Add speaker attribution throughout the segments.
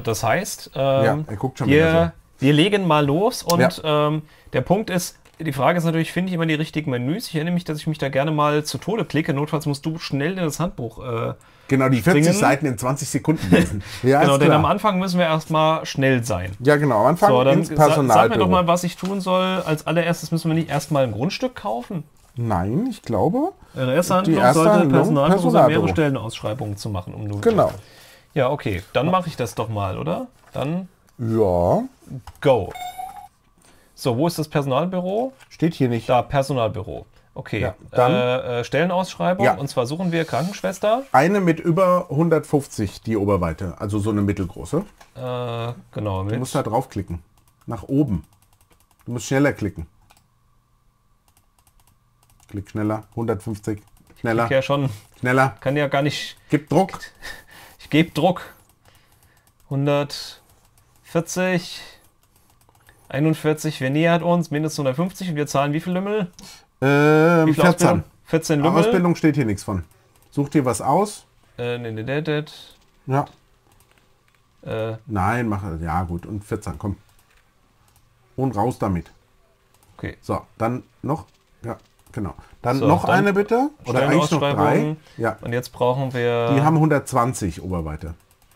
Speaker 1: das heißt,
Speaker 2: er guckt schon wieder
Speaker 1: wir legen mal los und der Punkt ist, die Frage ist natürlich, finde ich immer die richtigen Menüs? Ich erinnere mich, dass ich mich da gerne mal zu Tode klicke. Notfalls musst du schnell in das Handbuch
Speaker 2: genau, die 40
Speaker 1: springen.
Speaker 2: Seiten in 20 Sekunden lesen. Ja,
Speaker 1: genau,
Speaker 2: ist
Speaker 1: denn
Speaker 2: klar.
Speaker 1: am Anfang müssen wir erstmal schnell sein.
Speaker 2: Ja, genau, am Anfang
Speaker 1: So, dann
Speaker 2: ins Personalbüro.
Speaker 1: sag mir doch mal, was ich tun soll. Als allererstes müssen wir nicht erstmal ein Grundstück kaufen?
Speaker 2: Nein, ich glaube.
Speaker 1: Ihre erste Handlung
Speaker 2: erste
Speaker 1: sollte
Speaker 2: Handlung,
Speaker 1: Personalbüro sein, mehrere
Speaker 2: Personalbüro.
Speaker 1: Stellenausschreibungen zu machen.
Speaker 2: Genau.
Speaker 1: Ja, okay, dann mache ich das doch mal, oder? Dann
Speaker 2: Ja,
Speaker 1: go. So, wo ist das Personalbüro?
Speaker 2: steht hier nicht.
Speaker 1: Da, Personalbüro. Okay,
Speaker 2: Ja, dann-
Speaker 1: Stellenausschreibung.
Speaker 2: Ja.
Speaker 1: Und zwar suchen wir Krankenschwester.
Speaker 2: Eine mit über 150, die Oberweite. Also so eine mittelgroße.
Speaker 1: Genau,
Speaker 2: Du
Speaker 1: mit
Speaker 2: musst da draufklicken. Nach oben. Du musst schneller klicken. Klick schneller. 150. Schneller.
Speaker 1: ja schon.
Speaker 2: Schneller.
Speaker 1: Kann ja gar nicht.
Speaker 2: Gib Druck.
Speaker 1: Ich gebe Druck. 140. 41. Wer nähert uns? Mindestens 150. Und wir zahlen wie viel Lümmel? Wie viel
Speaker 2: 14.
Speaker 1: Ausbildung? 14 Lümmel.
Speaker 2: Ausbildung steht hier nichts von. Such dir was aus. Ja. Nein, mach. Ja, gut. Und 14, komm. Und raus damit.
Speaker 1: Okay.
Speaker 2: So, dann noch. Ja, genau. Dann
Speaker 1: So,
Speaker 2: noch
Speaker 1: dann
Speaker 2: eine bitte. Oder eigentlich noch drei.
Speaker 1: Stellenausschreibung.
Speaker 2: Ja.
Speaker 1: Und jetzt brauchen wir.
Speaker 2: Die haben 120 Oberweite.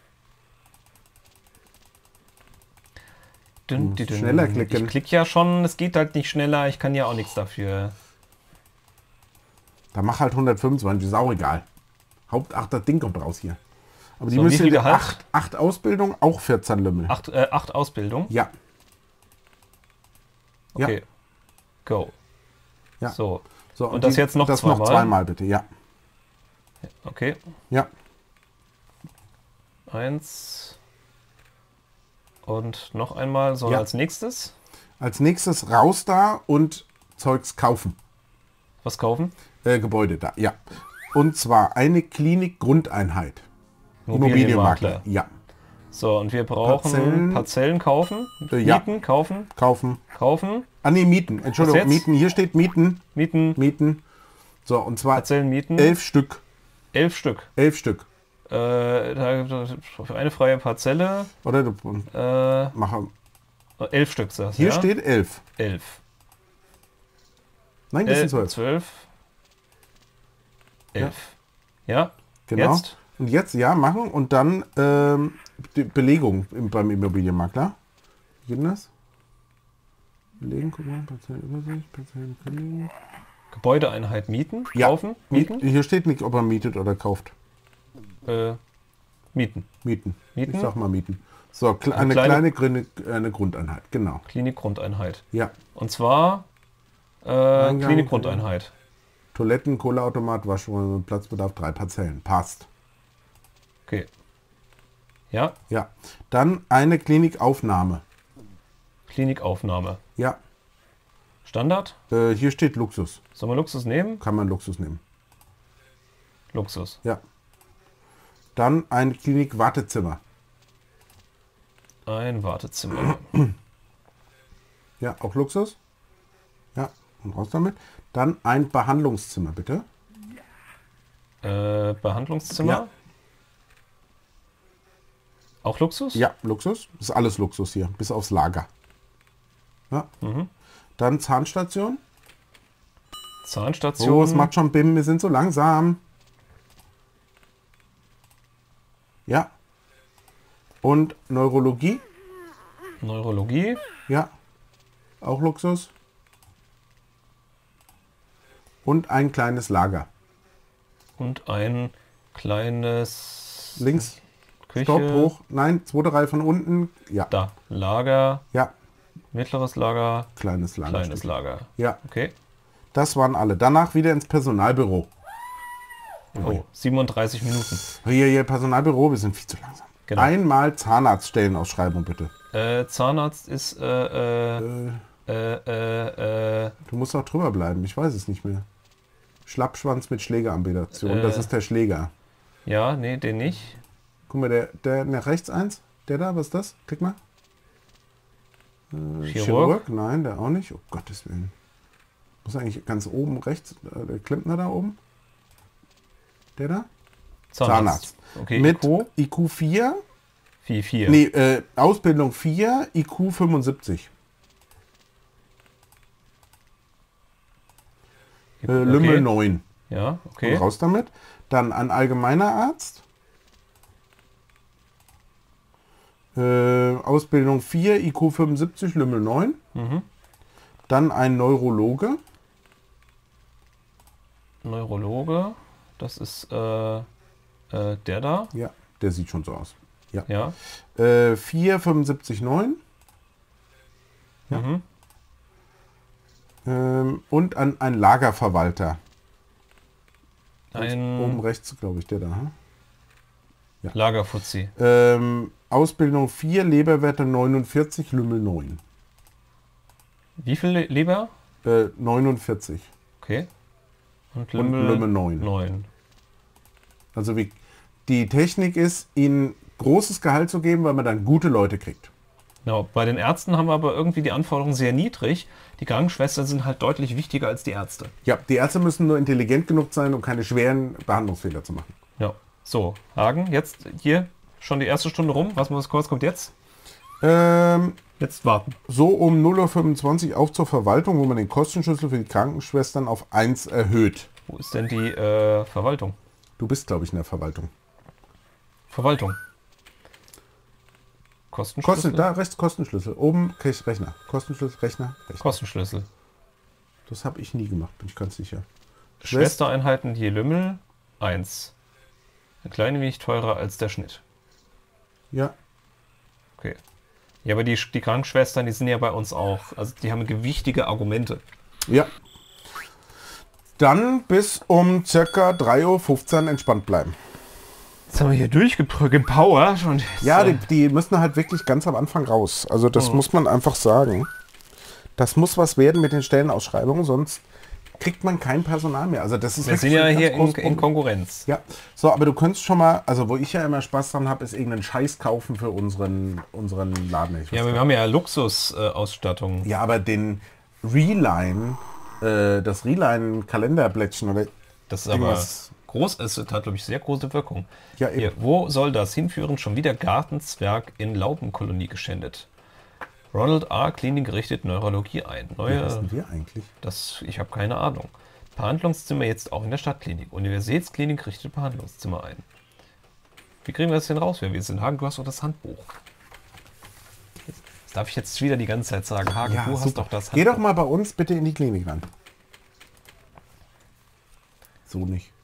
Speaker 2: Schneller klicken.
Speaker 1: Ich klicke ja schon, es geht halt nicht schneller, ich kann ja auch nichts dafür.
Speaker 2: Da mach halt 125, ist auch egal. Ach, das Ding kommt raus hier. Aber die
Speaker 1: So, wie
Speaker 2: müssen
Speaker 1: viel
Speaker 2: ja
Speaker 1: Gehalt?
Speaker 2: 8 Ausbildung, auch 14 Lümmel.
Speaker 1: 8 Ausbildung?
Speaker 2: Ja.
Speaker 1: Okay.
Speaker 2: Ja.
Speaker 1: Go.
Speaker 2: Ja.
Speaker 1: So.
Speaker 2: So,
Speaker 1: Und das jetzt noch
Speaker 2: das
Speaker 1: zweimal?
Speaker 2: noch zweimal bitte, ja.
Speaker 1: Okay.
Speaker 2: Ja.
Speaker 1: 1. Und noch einmal, so
Speaker 2: Ja.
Speaker 1: als nächstes.
Speaker 2: Als nächstes raus da und Zeugs kaufen.
Speaker 1: Was kaufen?
Speaker 2: Gebäude da, ja. Und zwar eine Klinik-Grundeinheit.
Speaker 1: Immobilienmakler.
Speaker 2: Ja.
Speaker 1: So, und wir brauchen Parzellen kaufen.
Speaker 2: Ja.
Speaker 1: Mieten, kaufen,
Speaker 2: Kaufen.
Speaker 1: kaufen,
Speaker 2: Ah nee, Mieten. Entschuldigung,
Speaker 1: Was jetzt?
Speaker 2: Mieten. Hier steht Mieten.
Speaker 1: mieten,
Speaker 2: Mieten. So, und zwar
Speaker 1: Parzellen mieten.
Speaker 2: 11 Stück.
Speaker 1: 11 Stück.
Speaker 2: 11 Stück.
Speaker 1: Für eine freie Parzelle.
Speaker 2: Oder du mach,
Speaker 1: 11 Stück, sagst du,
Speaker 2: hier
Speaker 1: ja?
Speaker 2: steht 11.
Speaker 1: 11.
Speaker 2: Nein, das sind 12.
Speaker 1: 12. 11. Ja.
Speaker 2: Genau.
Speaker 1: Jetzt?
Speaker 2: Und jetzt, ja, machen und dann die Belegung beim Immobilienmakler. Wie geht denn das? Belegen, guck mal, Parzellenübersicht, Parzellenkündigung.
Speaker 1: Gebäudeeinheit mieten,
Speaker 2: Ja.
Speaker 1: kaufen, mieten,
Speaker 2: Hier steht nicht, ob er mietet oder kauft.
Speaker 1: mieten.
Speaker 2: Mieten.
Speaker 1: Mieten?
Speaker 2: Ich sag mal mieten. So, eine kleine Grundeinheit, genau.
Speaker 1: Klinikgrundeinheit.
Speaker 2: Ja.
Speaker 1: Und zwar Klinikgrundeinheit.
Speaker 2: Toiletten, Kohleautomat, Waschräume, Platzbedarf, 3 Parzellen. Passt.
Speaker 1: Okay. Ja,
Speaker 2: Ja. Dann eine Klinikaufnahme.
Speaker 1: Klinikaufnahme.
Speaker 2: Ja.
Speaker 1: Standard?
Speaker 2: Hier steht Luxus.
Speaker 1: Sollen wir Luxus nehmen?
Speaker 2: Kann man Luxus nehmen.
Speaker 1: Luxus.
Speaker 2: Ja. Dann ein Klinik-Wartezimmer.
Speaker 1: Ein Wartezimmer.
Speaker 2: Ja, auch Luxus. Ja, und raus damit. Dann ein Behandlungszimmer, bitte.
Speaker 1: Behandlungszimmer.
Speaker 2: Ja.
Speaker 1: Auch Luxus?
Speaker 2: Ja, Luxus. Das ist alles Luxus hier, bis aufs Lager. Ja. Dann Zahnstation.
Speaker 1: Zahnstation.
Speaker 2: Oh, es macht schon BIM, wir sind so langsam. Ja. Und Neurologie.
Speaker 1: Neurologie.
Speaker 2: Ja. Auch Luxus. Und ein kleines Lager.
Speaker 1: Und ein kleines
Speaker 2: Links.
Speaker 1: Küche.
Speaker 2: Stopp, hoch. Nein, zweite Reihe von unten. Ja.
Speaker 1: Da. Lager.
Speaker 2: Ja.
Speaker 1: Mittleres Lager.
Speaker 2: Kleines Lager.
Speaker 1: Kleines
Speaker 2: steht.
Speaker 1: Lager.
Speaker 2: Ja.
Speaker 1: Okay.
Speaker 2: Das waren alle. Danach wieder ins Personalbüro.
Speaker 1: Oh, 37 Minuten.
Speaker 2: Hier, Personalbüro, wir sind viel zu langsam.
Speaker 1: Genau.
Speaker 2: Einmal Zahnarztstellenausschreibung, bitte.
Speaker 1: Zahnarzt ist
Speaker 2: Du musst auch drüber bleiben, ich weiß es nicht mehr. Schlappschwanz mit Schlägeramputation, das ist der Schläger.
Speaker 1: ja, nee, den nicht.
Speaker 2: Guck mal, der nach rechts eins, der da, was ist das? Klick mal.
Speaker 1: Chirurg.
Speaker 2: Nein, der auch nicht. Oh Gottes Willen. Muss eigentlich ganz oben rechts, der Klempner da oben. Der da? Zahnarzt.
Speaker 1: Okay,
Speaker 2: Mit
Speaker 1: IQ.
Speaker 2: IQ 4
Speaker 1: 4.
Speaker 2: Nee, Ausbildung 4, IQ 75. Lümmel 9.
Speaker 1: Ja, okay.
Speaker 2: Und raus damit. Dann ein allgemeiner Arzt. Ausbildung 4, IQ 75, Lümmel 9. Dann ein Neurologe.
Speaker 1: Neurologe, das ist der da.
Speaker 2: Ja, der sieht schon so aus. Ja.
Speaker 1: Ja.
Speaker 2: 4, 75, 9. Ja. Und ein Lagerverwalter. Oben rechts, glaube ich, der da. Hm?
Speaker 1: Ja. Lagerfuzzi.
Speaker 2: Ausbildung 4, Leberwerte 49, Lümmel 9.
Speaker 1: Wie viel Leber?
Speaker 2: 49.
Speaker 1: Okay. Und
Speaker 2: Lümmel 9. Also die Technik ist, ihnen großes Gehalt zu geben, weil man dann gute Leute kriegt.
Speaker 1: Genau, bei den Ärzten haben wir aber irgendwie die Anforderungen sehr niedrig. Die Krankenschwestern sind halt deutlich wichtiger als die Ärzte.
Speaker 2: Ja, die Ärzte müssen nur intelligent genug sein, um keine schweren Behandlungsfehler zu machen.
Speaker 1: Ja. So, Hagen, jetzt hier schon die erste Stunde rum. Was kommt jetzt? Jetzt warten.
Speaker 2: So um 0:25 Uhr auf zur Verwaltung, wo man den Kostenschlüssel für die Krankenschwestern auf 1 erhöht.
Speaker 1: Wo ist denn die Verwaltung?
Speaker 2: Du bist, glaube ich, in der Verwaltung.
Speaker 1: Verwaltung. Kostenschlüssel?
Speaker 2: Da rechts Kostenschlüssel. Oben krieg ich Rechner. Kostenschlüssel, Rechner.
Speaker 1: Kostenschlüssel.
Speaker 2: Das habe ich nie gemacht, bin ich ganz sicher.
Speaker 1: Schwestereinheiten hier Lümmel 1. Ein klein wenig teurer als der Schnitt.
Speaker 2: Ja.
Speaker 1: Okay. Ja, aber die Krankenschwestern, die sind ja bei uns auch. Also die haben gewichtige Argumente.
Speaker 2: Ja. Dann bis um circa 3:15 Uhr entspannt bleiben.
Speaker 1: Jetzt haben wir hier durchgepowert. Und
Speaker 2: ja, die müssen halt wirklich ganz am Anfang raus. Also das muss man einfach sagen. Das muss was werden mit den Stellenausschreibungen, sonst kriegt man kein Personal mehr. Also das ist
Speaker 1: wir sind ja hier in Konkurrenz.
Speaker 2: Ja, so, aber du könntest schon mal, also wo ich ja immer Spaß dran habe, ist irgendeinen Scheiß kaufen für unseren Laden.
Speaker 1: Ja, aber wir haben ja Luxusausstattung.
Speaker 2: Ja, aber den Reline, das Reline-Kalenderblättchen oder
Speaker 1: das ist aber groß, es hat, glaube ich, sehr große Wirkung.
Speaker 2: Ja, eben.
Speaker 1: Hier, wo soll das hinführen? Schon wieder Gartenzwerg in Laubenkolonie geschändet. Ronald A. Klinik richtet Neurologie ein.
Speaker 2: Was wissen wir eigentlich?
Speaker 1: Ich habe keine Ahnung. Behandlungszimmer jetzt auch in der Stadtklinik. Universitätsklinik richtet Behandlungszimmer ein. Wie kriegen wir das denn raus, wer wir sind? Hagen, du hast doch das Handbuch. Das darf ich jetzt wieder die ganze Zeit sagen. Hagen,
Speaker 2: ja,
Speaker 1: du hast doch das Handbuch.
Speaker 2: Geh doch mal bei uns bitte in die Klinik ran. So nicht.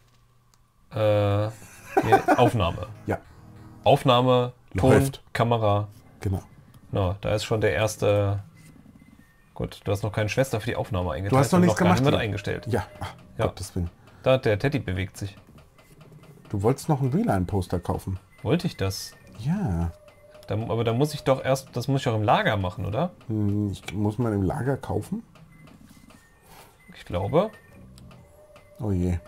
Speaker 1: Aufnahme.
Speaker 2: Ja.
Speaker 1: Aufnahme, Ton, Kamera.
Speaker 2: Genau.
Speaker 1: No, da ist schon der erste. Gut, du hast noch keine Schwester für die Aufnahme eingestellt.
Speaker 2: Du hast noch nichts gemacht.
Speaker 1: Eingestellt.
Speaker 2: Ja. Gottes Willen.
Speaker 1: Da, der Teddy bewegt sich.
Speaker 2: Du wolltest noch ein Reline-Poster kaufen.
Speaker 1: Wollte ich das?
Speaker 2: Ja.
Speaker 1: Aber da muss ich doch erst, das muss ich auch im Lager machen, oder?
Speaker 2: Muss man im Lager kaufen?
Speaker 1: Ich glaube.
Speaker 2: Oh je.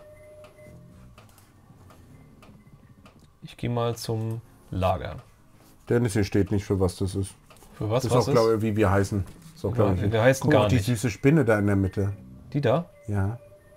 Speaker 1: Ich gehe mal zum Lager.
Speaker 2: Dennis, hier steht nicht, für was das ist.
Speaker 1: Für was?
Speaker 2: Das ist auch, glaube ich, wie wir heißen. So,
Speaker 1: ja, wir heißen gar
Speaker 2: nicht.
Speaker 1: nicht.
Speaker 2: Die süße Spinne da in der Mitte.
Speaker 1: Die da?
Speaker 2: Ja.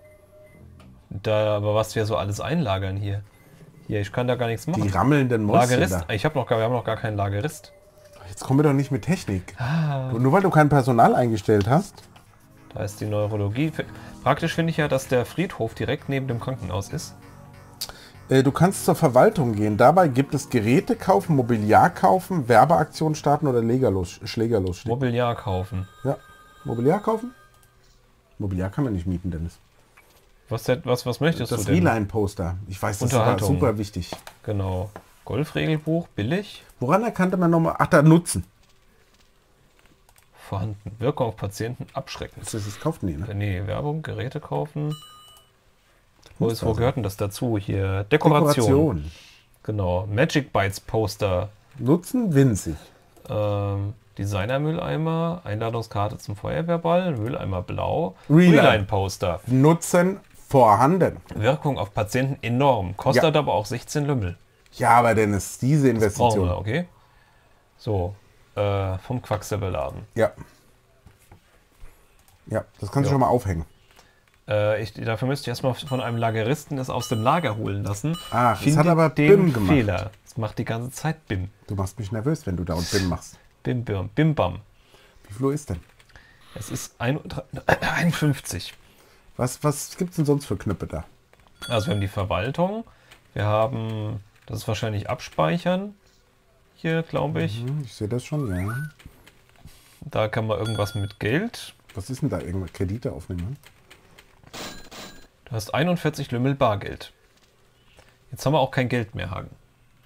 Speaker 1: Aber was wir so alles einlagern hier. Hier, ich kann da gar nichts machen.
Speaker 2: Die rammelnden Mäuschen
Speaker 1: Lagerist?
Speaker 2: da.
Speaker 1: Wir haben noch gar keinen Lagerist.
Speaker 2: Jetzt kommen wir doch nicht mit Technik. Nur weil du kein Personal eingestellt hast.
Speaker 1: Da ist die Neurologie. Praktisch finde ich ja, dass der Friedhof direkt neben dem Krankenhaus ist.
Speaker 2: Du kannst zur Verwaltung gehen. Dabei gibt es Geräte kaufen, Mobiliar kaufen, Werbeaktionen starten oder Schlägerlos stehen.
Speaker 1: Mobiliar kaufen.
Speaker 2: Ja. Mobiliar kaufen? Mobiliar kann man nicht mieten, Dennis.
Speaker 1: Was möchtest du denn?
Speaker 2: Das Reline-Poster. Ich weiß, das war super wichtig.
Speaker 1: Genau. Golfregelbuch, billig.
Speaker 2: Woran erkannte man nochmal? Ach, da Nutzen.
Speaker 1: Vorhanden. Wirkung auf Patienten abschreckend.
Speaker 2: Das ist kauft nie, ne?
Speaker 1: Nee, Werbung, Geräte kaufen. Wo gehört denn das dazu? Hier, Dekoration. Genau. Magic Bytes Poster.
Speaker 2: Nutzen winzig.
Speaker 1: Designer-Mülleimer, Einladungskarte zum Feuerwehrball, Mülleimer blau,
Speaker 2: Reline-Poster. Nutzen vorhanden.
Speaker 1: Wirkung auf Patienten enorm. Kostet aber auch 16 Lümmel.
Speaker 2: Ja, aber Dennis, diese Investition.
Speaker 1: Okay. So, vom Quacksalberladen.
Speaker 2: Ja. Ja, das kannst du schon mal aufhängen.
Speaker 1: Dafür müsste ich erstmal von einem Lageristen das aus dem Lager holen lassen.
Speaker 2: Ach, das hat aber
Speaker 1: den
Speaker 2: BIM gemacht.
Speaker 1: Fehler. Das macht die ganze Zeit Bim.
Speaker 2: Du machst mich nervös, wenn du da und Bim machst.
Speaker 1: Bim, Bim, Bim, Bam.
Speaker 2: Wie viel Uhr ist denn?
Speaker 1: Es ist 51.
Speaker 2: Was gibt es denn sonst für Knöpfe da?
Speaker 1: Also wir haben die Verwaltung. Wir haben, das ist wahrscheinlich Abspeichern. Hier, glaube ich.
Speaker 2: Ich sehe das schon, ja.
Speaker 1: Da kann man irgendwas mit Geld.
Speaker 2: Was ist denn da? Irgendwas Kredite aufnehmen?
Speaker 1: Du hast 41 Lümmel Bargeld. Jetzt haben wir auch kein Geld mehr, Hagen.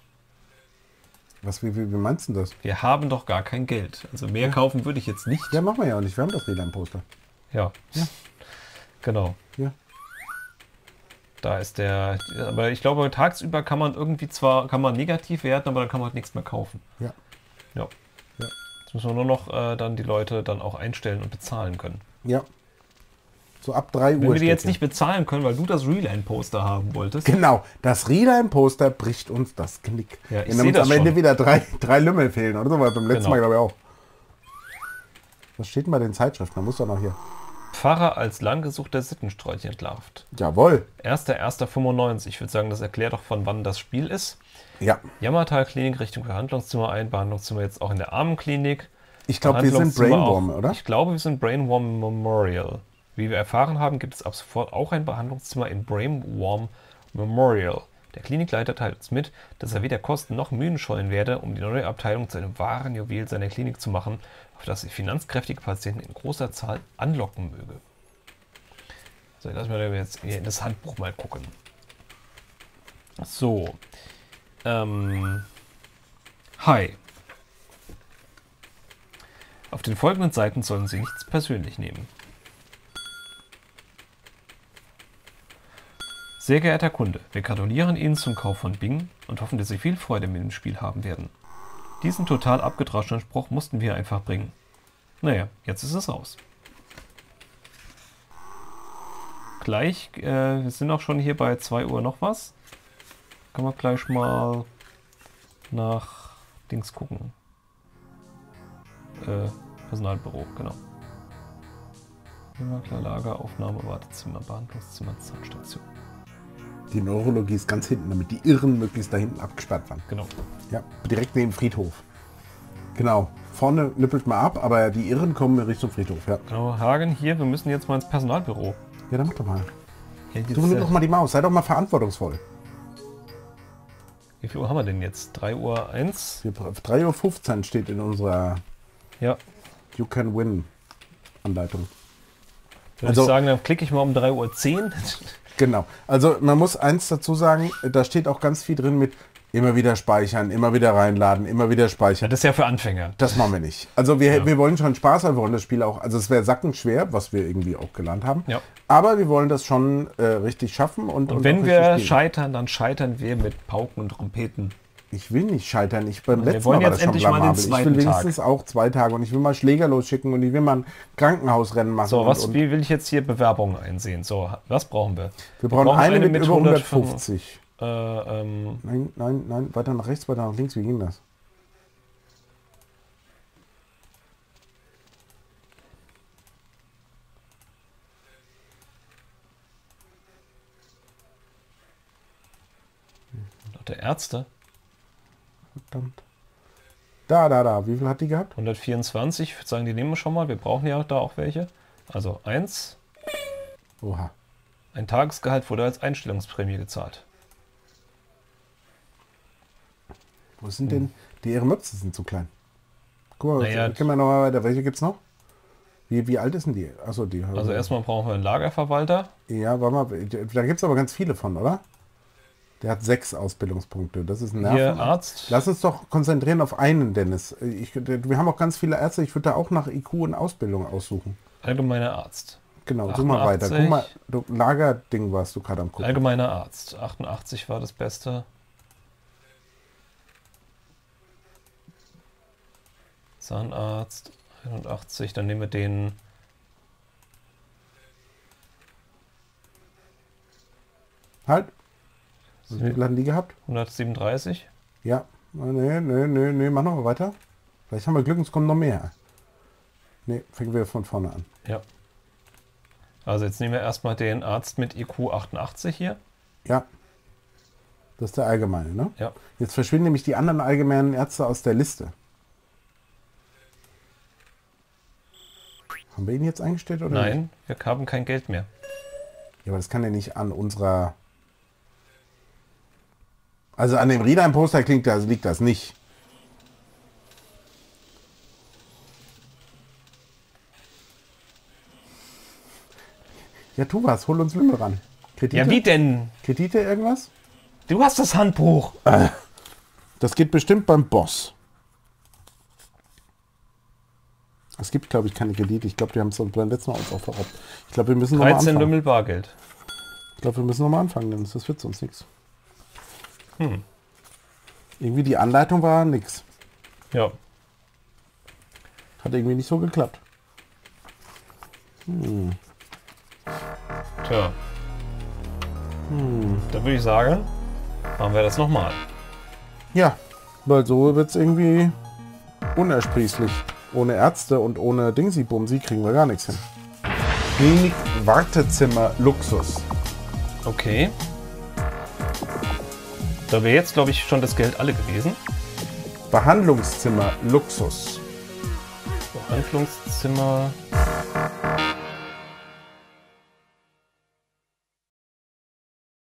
Speaker 2: Wie meinst du das?
Speaker 1: Wir haben doch gar kein Geld. Also mehr kaufen würde ich jetzt nicht.
Speaker 2: Ja, machen wir ja auch nicht. Wir haben das WLAN-Poster.
Speaker 1: Ja. Genau.
Speaker 2: Ja.
Speaker 1: Da ist der. Aber ich glaube, tagsüber kann man irgendwie kann man negativ werten, aber dann kann man halt nichts mehr kaufen.
Speaker 2: Ja.
Speaker 1: Ja.
Speaker 2: Ja.
Speaker 1: Jetzt müssen wir nur noch dann die Leute dann auch einstellen und bezahlen können.
Speaker 2: Ja. So ab 3 Uhr.
Speaker 1: Wenn wir die
Speaker 2: steht
Speaker 1: jetzt
Speaker 2: hier.
Speaker 1: nicht bezahlen können, weil du das Reline-Poster haben wolltest.
Speaker 2: Genau, das Reline-Poster bricht uns das Knick.
Speaker 1: Ja, ich
Speaker 2: Wenn
Speaker 1: seh
Speaker 2: uns
Speaker 1: das
Speaker 2: am Ende
Speaker 1: schon.
Speaker 2: wieder drei Lümmel fehlen oder so, weil beim letzten
Speaker 1: Genau.
Speaker 2: Mal glaube ich auch. Was steht denn bei den Zeitschriften? Da muss doch noch hier.
Speaker 1: Pfarrer als langgesuchter Sittenstrolch entlarvt.
Speaker 2: Jawohl.
Speaker 1: 1.1.95. Ich würde sagen, das erklärt doch, von wann das Spiel ist.
Speaker 2: Ja.
Speaker 1: Jammertal-Klinik Richtung Behandlungszimmer ein. Behandlungszimmer jetzt auch in der Armenklinik.
Speaker 2: Ich glaube, wir sind
Speaker 1: Behandlungszimmer
Speaker 2: Brainworm,
Speaker 1: auch,
Speaker 2: oder?
Speaker 1: Ich glaube, wir sind Brainworm Memorial. Wie wir erfahren haben, gibt es ab sofort auch ein Behandlungszimmer in Brainworm Memorial. Der Klinikleiter teilt uns mit, dass er weder Kosten noch Mühen scheuen werde, um die neue Abteilung zu einem wahren Juwel seiner Klinik zu machen, auf das sich finanzkräftige Patienten in großer Zahl anlocken möge. So, lassen wir jetzt hier in das Handbuch mal gucken. So. Hi. Auf den folgenden Seiten sollen Sie nichts persönlich nehmen. Sehr geehrter Kunde, wir gratulieren Ihnen zum Kauf von Bing und hoffen, dass Sie viel Freude mit dem Spiel haben werden. Diesen total abgedroschenen Spruch mussten wir einfach bringen. Naja, jetzt ist es raus. Gleich, wir sind auch schon hier bei 2 Uhr noch was. Können wir gleich mal nach Dings gucken. Personalbüro, genau. Makler, Lager, Aufnahme, Wartezimmer, Behandlungszimmer, Zahnstation.
Speaker 2: Die Neurologie ist ganz hinten, damit die Irren möglichst da hinten abgesperrt waren.
Speaker 1: Genau.
Speaker 2: Ja, direkt neben Friedhof. Genau. Vorne nippelt man ab, aber die Irren kommen in Richtung Friedhof, ja.
Speaker 1: Genau, Hagen, hier, wir müssen jetzt mal ins Personalbüro.
Speaker 2: Ja, dann mach doch mal.
Speaker 1: Hier
Speaker 2: Du nimm doch mal die Maus, sei doch mal verantwortungsvoll.
Speaker 1: Wie viel Uhr haben wir denn jetzt? 3 Uhr 1?
Speaker 2: 3:15 Uhr steht in unserer
Speaker 1: Ja.
Speaker 2: You Can Win Anleitung.
Speaker 1: Würde
Speaker 2: Also-
Speaker 1: ich sagen, dann klicke ich mal um 3:10 Uhr.
Speaker 2: Genau. Also man muss eins dazu sagen, da steht auch ganz viel drin mit immer wieder speichern, immer wieder reinladen, immer wieder
Speaker 1: Ja,
Speaker 2: speichern.
Speaker 1: das ist ja für Anfänger.
Speaker 2: Das machen wir nicht. Also wir wollen schon Spaß haben, wir wollen das Spiel auch, also es wäre sackenschwer, was wir irgendwie auch gelernt haben.
Speaker 1: Ja.
Speaker 2: Aber wir wollen das schon richtig schaffen. Und
Speaker 1: Und wenn
Speaker 2: auch
Speaker 1: wir
Speaker 2: richtig spielen.
Speaker 1: scheitern, dann scheitern wir mit Pauken und Trompeten.
Speaker 2: Ich will nicht scheitern. Beim
Speaker 1: wir
Speaker 2: letzten
Speaker 1: wollen
Speaker 2: Mal war
Speaker 1: jetzt
Speaker 2: das schon
Speaker 1: endlich mal den
Speaker 2: blamabel. Ich
Speaker 1: zweiten
Speaker 2: will wenigstens auch 2 Tage und ich will mal Schläger losschicken und ich will mal ein Krankenhausrennen machen.
Speaker 1: So,
Speaker 2: und
Speaker 1: wie will ich jetzt hier Bewerbungen einsehen? So, was brauchen wir?
Speaker 2: wir brauchen eine mit über
Speaker 1: 100
Speaker 2: 150.
Speaker 1: Äh,
Speaker 2: Nein, weiter nach rechts, weiter nach links. Wie ging das?
Speaker 1: der Ärzte.
Speaker 2: Verdammt. Da. Wie viel hat die gehabt?
Speaker 1: 124. Ich würde sagen, die nehmen wir schon mal. Wir brauchen ja da auch welche. Also 1.
Speaker 2: Oha.
Speaker 1: Ein Tagesgehalt wurde als Einstellungsprämie gezahlt.
Speaker 2: Wo sind denn? Die ihre Möpse sind zu klein. Guck mal,
Speaker 1: Naja.
Speaker 2: gehen wir noch mal weiter. Welche gibt's noch? Wie alt ist denn die? Achso, die.
Speaker 1: Also erstmal brauchen wir einen Lagerverwalter.
Speaker 2: Ja, warte mal. Da gibt es aber ganz viele von, oder? Der hat 6 Ausbildungspunkte. Das ist ein Nerven.
Speaker 1: Hier Arzt.
Speaker 2: Lass uns doch konzentrieren auf einen, Dennis. Wir haben auch ganz viele Ärzte. Ich würde da auch nach IQ und Ausbildung aussuchen.
Speaker 1: Allgemeiner Arzt.
Speaker 2: Genau, such mal weiter.
Speaker 1: 88.
Speaker 2: Guck mal, du, Lagerding warst du gerade am gucken.
Speaker 1: Allgemeiner Arzt. 88 war das Beste. Zahnarzt. 81. Dann nehmen wir den.
Speaker 2: Halt. Wie viel hatten die gehabt?
Speaker 1: 137.
Speaker 2: Ja. Nee, mach noch mal weiter. Vielleicht haben wir Glück und es kommen noch mehr. Nee, fangen wir von vorne an.
Speaker 1: Ja. Also jetzt nehmen wir erstmal den Arzt mit IQ 88 hier.
Speaker 2: Ja. Das ist der allgemeine, ne?
Speaker 1: Ja.
Speaker 2: Jetzt verschwinden nämlich die anderen allgemeinen Ärzte aus der Liste. Haben wir ihn jetzt eingestellt oder nicht?
Speaker 1: Nein, wir haben kein Geld mehr.
Speaker 2: Ja, aber das kann ja nicht an unserer... Also an dem Reader-Poster liegt das nicht. Ja, tu was, hol uns Lümmel ran. Kredite?
Speaker 1: Ja, wie denn?
Speaker 2: Kredite irgendwas?
Speaker 1: Du hast das Handbuch.
Speaker 2: Das geht bestimmt beim Boss. Es gibt, glaube ich, keine Kredite. Ich glaube, die haben es beim letzten Mal uns auch verraubt. Ich glaube, wir müssen nochmal
Speaker 1: 13
Speaker 2: anfangen.
Speaker 1: Lümmel Bargeld.
Speaker 2: Ich glaube, wir müssen nochmal anfangen, denn das wird sonst nichts. Irgendwie die Anleitung war nix.
Speaker 1: Ja.
Speaker 2: Hat irgendwie nicht so geklappt.
Speaker 1: Tja. Dann würde ich sagen, machen wir das nochmal.
Speaker 2: Ja, weil so wird es irgendwie unersprießlich. Ohne Ärzte und ohne Dingsy-Bumsi kriegen wir gar nichts hin. Klinik, Wartezimmer, Luxus.
Speaker 1: Okay. Da wäre jetzt, glaube ich, schon das Geld alle gewesen.
Speaker 2: Behandlungszimmer, Luxus.
Speaker 1: Behandlungszimmer.